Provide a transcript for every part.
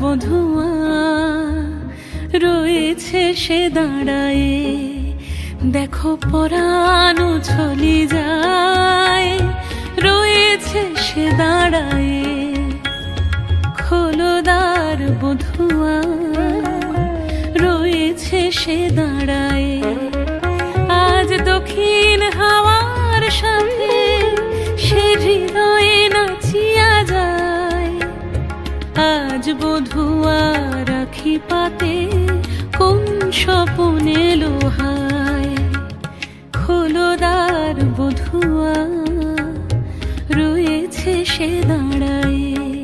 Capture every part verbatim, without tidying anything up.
বধুয়া রয়েছে সে দাঁড়ায়ে, দেখো পরানো চলি যায়, রয়েছে সে দাঁড়ায়ে। খোলো দ্বার বধুয়া রয়েছে সে দাঁড়ায়ে। আজ দক্ষিণ হাওয়ার সাথে সে হৃদয়ে নাচিয়া যায়। আজ বধুয়া রাখি পাতে কোন স্বপনে লোহায়। খোলো দ্বার বধুয়া রয়েছে সে দাঁড়ায়ে।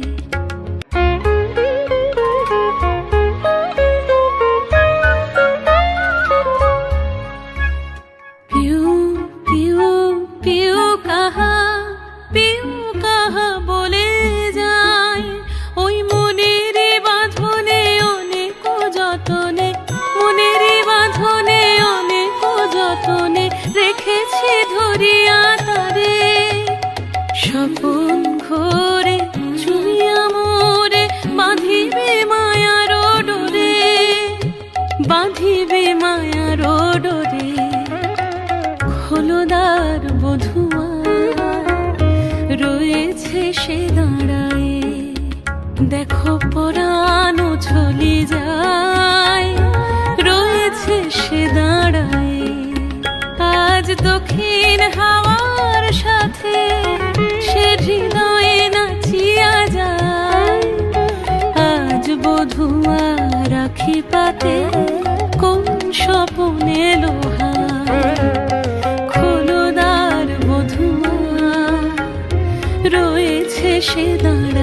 স্বপন ঘোরে চুইয়া মোরে বাঁধিবে মায়ার ডোরে, বাঁধিবে মায়ার ডোরে। খোলো দ্বার বধুয়া রয়েছে সে দাঁড়ায়ে, দেখো পরানো চলি যায়, রয়েছে সে দাঁড়ায়ে। আজ দক্ষিণ হাওয়ার সাথে সে হৃদয়ে নাচিয়া যায়। আজ বধুয়া রাখি পাতে কোন স্বপনে লোহায়। খোলো দ্বার বধুয়া রয়েছে সে দাঁড়ায়।